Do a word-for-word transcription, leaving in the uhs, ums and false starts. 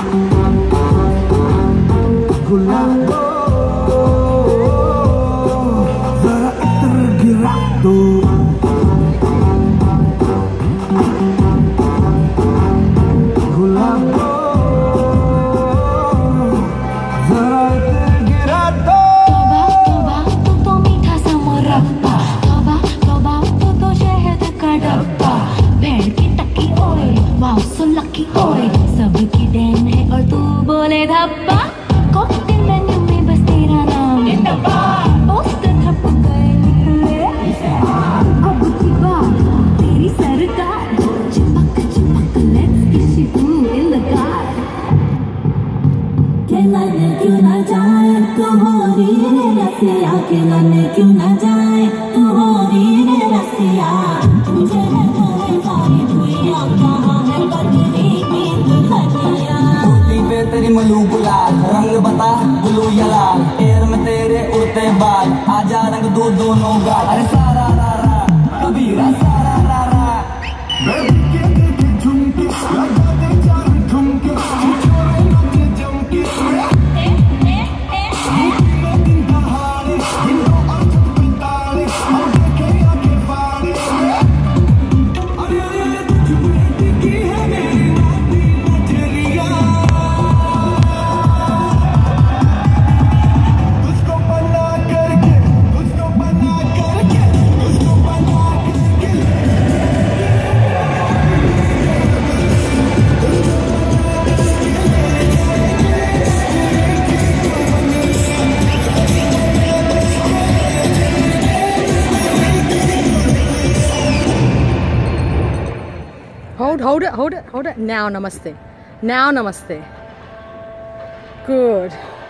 सबकी डैन है और तू बोले धप्पा कॉकटेल मेन्यू में बस तेरा नाम है डब्बा पोस्टर थप गए निकले अब की बात तेरी सरकार चिपक चिपक लेट्स किस यू इन द कार खिलाने क्यों ना जाए तू हो री रे रसिया खिलाने क्यों ना जाए तू हो री रे रसिया तुझे है तेरे सारी दुनिया कहाँ है बदली तेरी मलू गुलाल रंग बता ब्लू या लाल एयर में तेरे उड़ते बाल आजा रंग दो दोनों गाल अरे सारा रा रा कबीरा सारा रा रा झुमके लगा दे चार ठुमके छोरे नाचे जमके दिन दहाड़े विंडो और छत पे ताड़े और देखे आके फाड़े अरे अरे तुझ पे टिकी है मेरी नाती नजरिया Hold, hold it, hold it, hold it. Now, namaste. Now, namaste. Good.